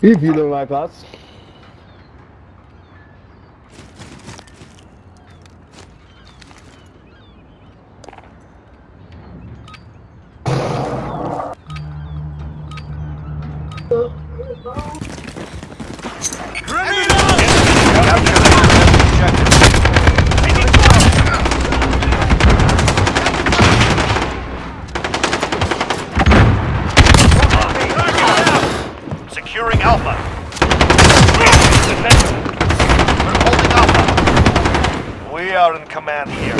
If you don't like us. Securing Alpha. We're holding Alpha. We are in command here.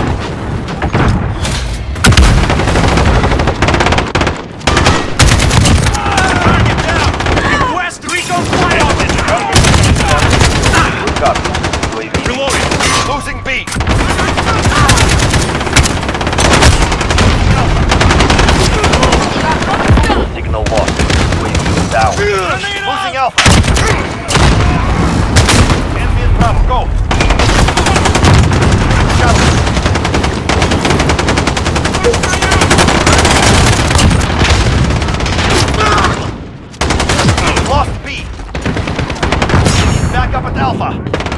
Target down! Request recon flyover! Good copy. UAV. Reloading. Losing B. Signal lost. UAV down. Losing Alpha. Enemy in Bravo. Go. Lost B. Back up at Alpha.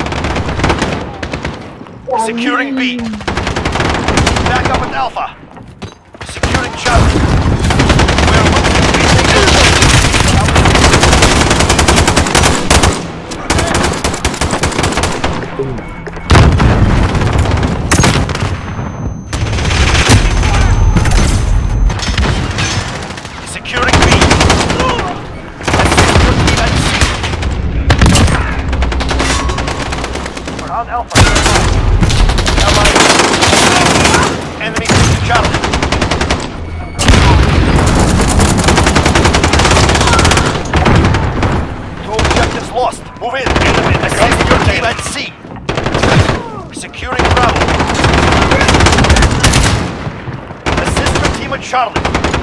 Securing B. Back up at Alpha. Securing Charlie. We're securing B. We're on Alpha. Enemy Charlie. Two objectives lost. Move in. Assist your team at C. Securing Bravo. Assist your team at Charlie.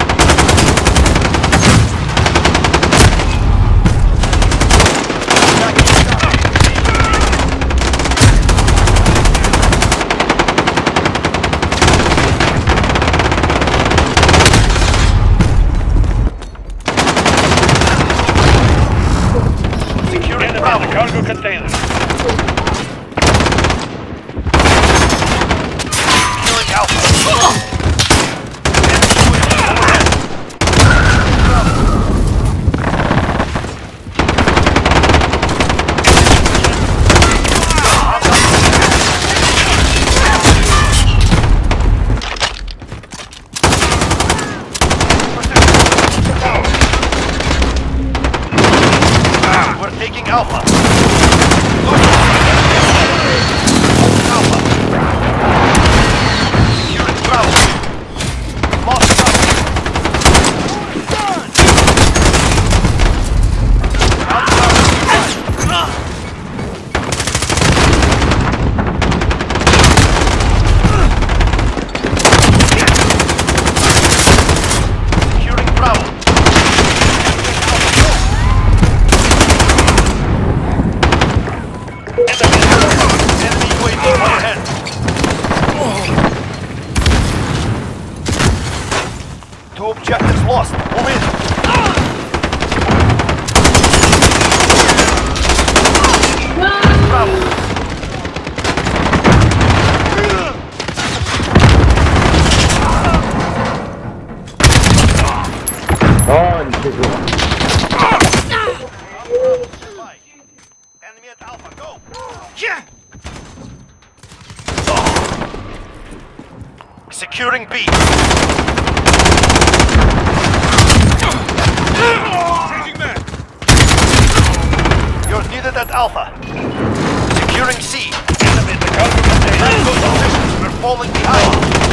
Securing Bravo. Cargo container. Securing Alpha. We're taking Alpha. Alpha. Securing Bravo. Lost Bravo. Securing Bravo. Enemy UAV overhead. Two objectives lost. Move in. Bravo. Enemy at Alpha, go! Yeah! Securing B. Changing back. You're needed at Alpha. Securing C. Enemy in the cargo container. We're falling behind.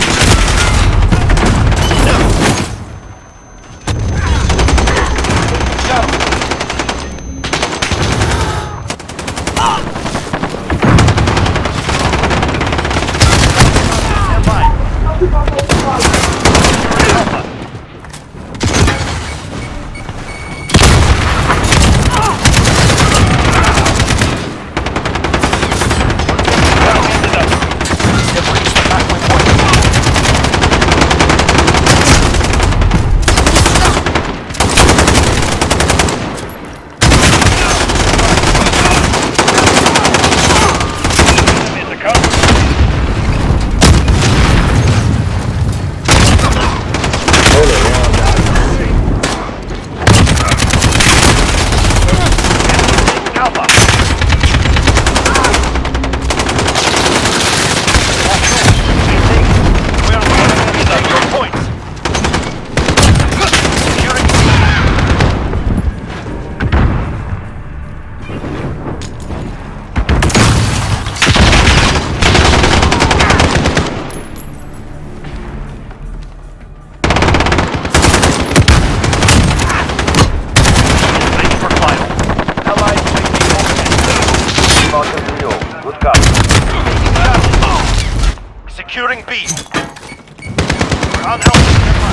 Securing B. We're on Alpha.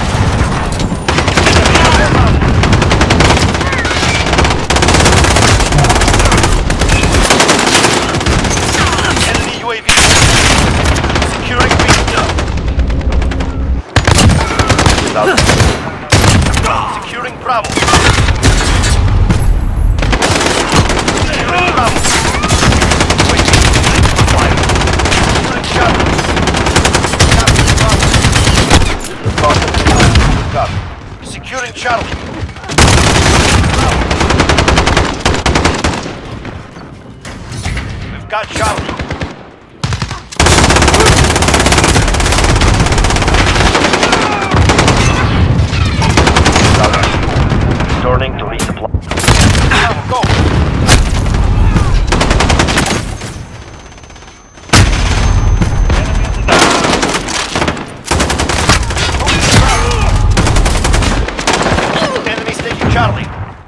Enemy UAV. Securing B. Securing Bravo. Securing Bravo. Securing Charlie. We've got Charlie. Returning to resupply. Now, go. Charlie.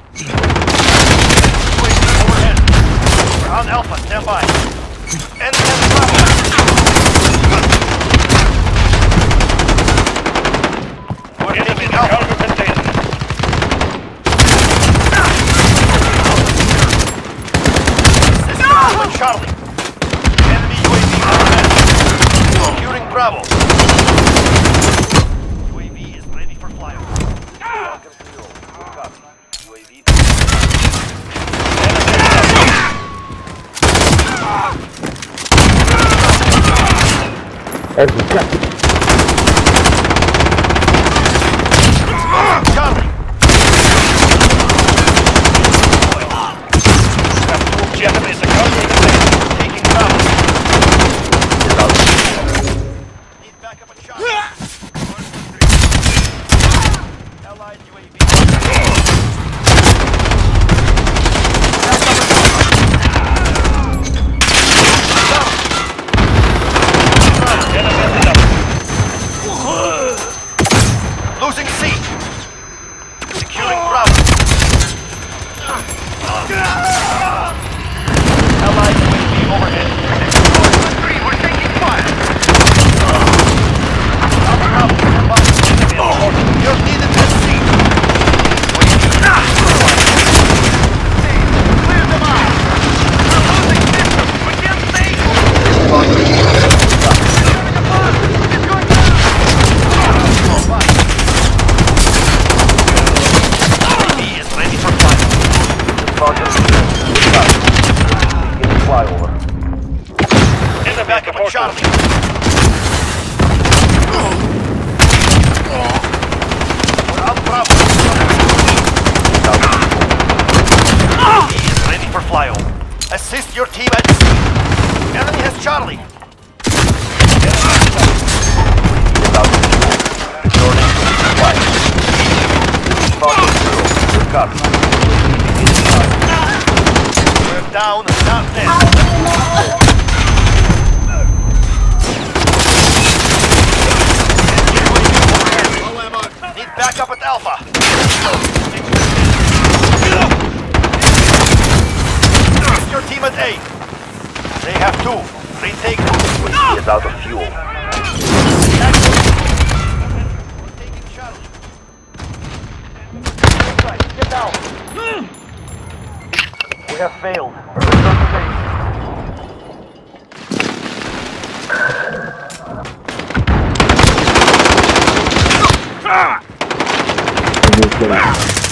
Overhead. We're on Alpha. Stand by. Enemy has Bravo. We're taking Alpha. This is Alpha Charlie. Enemy UAV overhead. Securing Bravo. UAV is ready for flyover. Welcome to you. Good copy. UAV. Charlie. Gentlemen, is a counter taking Bravo. Need backup at Charlie. Allied UAV. Losing C. Securing Bravo. Allied UAV overhead. We're taking fire. Bravo. You're needed at C. Clear them out. We're losing system. We can't stay. He is ready for flight. Flyover. In the back of a Charlie. We're on Bravo. He is ready for flyover. Assist your team at C. Enemy has Charlie. We're down, not dead. Need backup at Alpha. Assist your team at A. They have two. Retake them. UAV is out of fuel. We're taking Charlie. Get down. We have failed. Return to base.